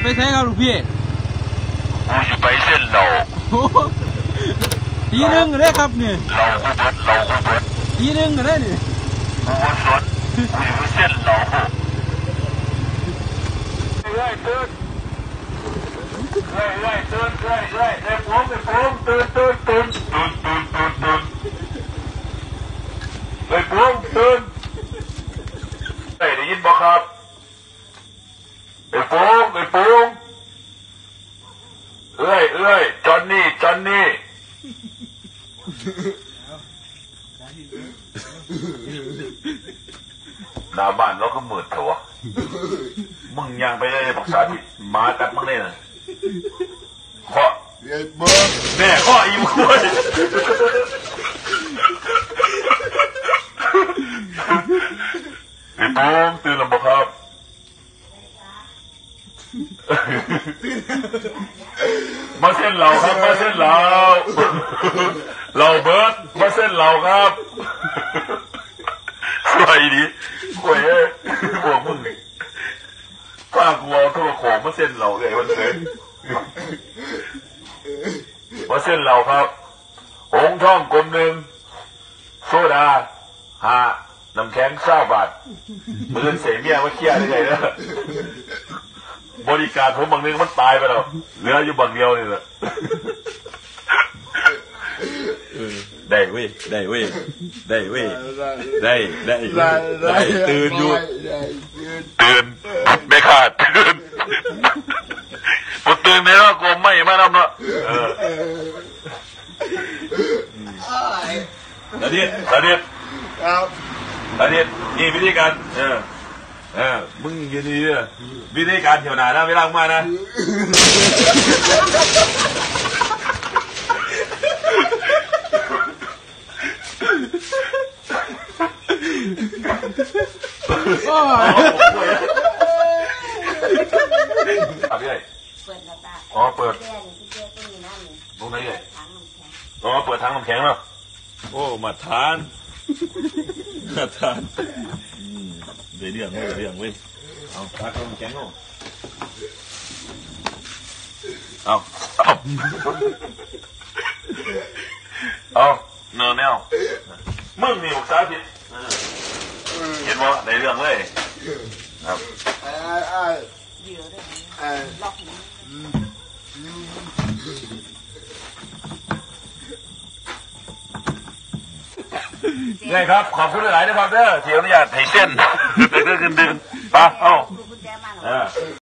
ใช้ครับลูกพี่กูจะไปเส้นเราทีนึงก็ได้ครับเนี่ยเรากูเบิดทีนึงก็ได้เนี่ยกูว่าสดกูไปเส้นเราเรื่อยตื่นเรื่อยตื่นเรื่อยในผมตื่นในผมตื่นได้ยินบ่ครับไอ้โป้งเอ้ยจอนนี่หน้าบ้านเราก็มืดเถอะมึงยังไปได้บอกสาธิตมากัดมึงเลยนะข้อแม่ข้ออีมึงด้วยไอ้โป้งตื่นแล้วบ่ครับมาเส้นเราครับมาเส้นเราเบิร์ดมาเส้นเราครับสวยดีโว้ยบอกมึงป้ากูเอาโทรโขงมาเส้นเราเลยวันเสาร์มาเส้นเราครับหงท่องกลมหนึ่งโซดาน้ำแข็ง20 บาทมือเสียเมียมาเคลียร์ได้ไงนะบริการผมบางนึงมันตายไปแล้วเหลืออยู่บางเดียวนี่แหละได้เว้ยตื่นอยู่ตื่นไม่ขาดตื่นผมตื่นในรอบกลมไม่มาทำเนาะตาเดียดนี่วิธีการมึงยืนดีเลยวิธีการเที่ยวหนานะเวลามานะพี่ใหญ่เปิดหน้าตาเปิดตรงไหนใหญ่เปิดทางน้ำแข็งแล้วโอ้มาทานเรื่องเว้ยเอาตาเข้าแข็งเอาเนื้อแนวมึงนี่บอกสาธิตเห็นว่าในเรื่องเลยครับไงครับขอบคุณหลายๆนะครับเด้อที่อนุญาตให้เส้นดึงปะเอ้า